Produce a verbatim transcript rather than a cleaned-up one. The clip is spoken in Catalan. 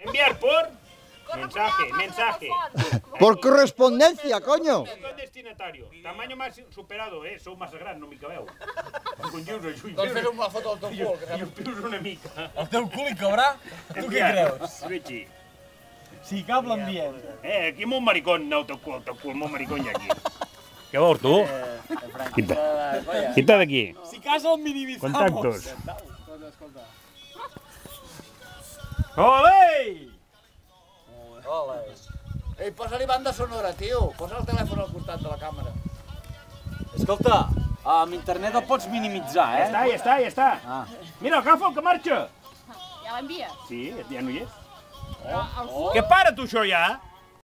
Enviar por... Mensaje, mensaje. Por correspondencia, coño. Con destinatario. Tamaño más superado, eh? Sou massa gran, no m'hi cabeu. Doncs fes una foto del teu cul. I ho pius una mica. El teu cul hi cabrà? Tu què creus? Richi. Si cap l'enviem. Eh, aquí amb un maricón, no, el teu cul, el teu cul, amb un maricón hi ha aquí. Què vols, tu? Quita. Quita d'aquí. Si casa el minimizamos. Contactos. Olé! Ei, posa-li banda sonora, tio. Posa el telèfon al costat de la càmera. Escolta, amb internet el pots minimitzar, Ja eh? està, ja està, ja està. Mira, agafa el que marxa. Ja l'envia? Sí, ja no hi és. Però el cul... Que para tu això ja?